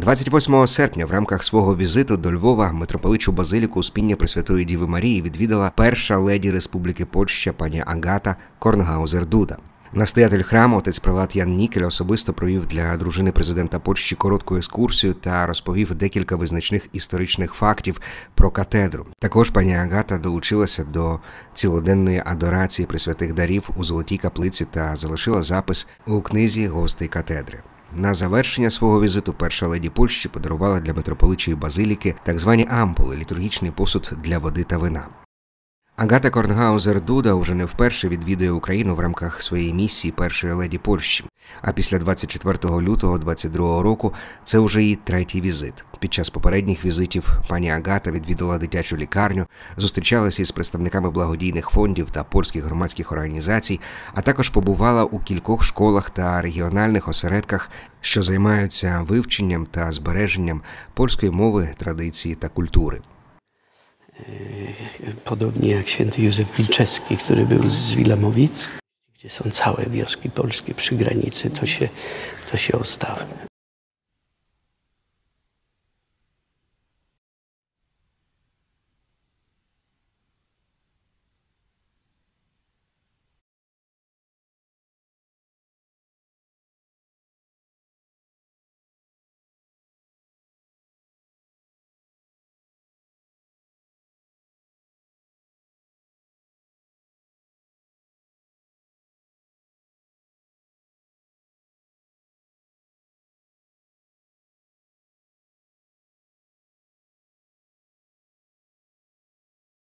28 серпня в рамках свого візиту до Львова митрополичу Базиліку Успіння Пресвятої Діви Марії відвідала перша леді Республіки Польща пані Агата Корнгаузер-Дуда. Настоятель храму, отець-прелат Ян Нікель, особисто провів для дружини президента Польщі коротку екскурсію та розповів декілька визначних історичних фактів про катедру. Також пані Агата долучилася до цілоденної адорації пресвятих дарів у Золотій каплиці та залишила запис у книзі гостей катедри. На завершення свого візиту перша леді Польщі подарувала для митрополичої Базиліки так звані ампули – літургічний посуд для води та вина. Агата Корнгаузер-Дуда уже не вперше відвідує Україну в рамках своєї місії першої леді Польщі. А після 24 лютого 2022 року це уже її третій візит. Під час попередніх візитів пані Агата відвідала дитячу лікарню, зустрічалася із представниками благодійних фондів та польських громадських організацій, а також побувала у кількох школах та регіональних осередках, що займаються вивченням та збереженням польської мови, традиції та культури. Podobnie jak święty Józef Pilczewski, który był z Wilamowic, gdzie są całe wioski polskie przy granicy, to się ostało.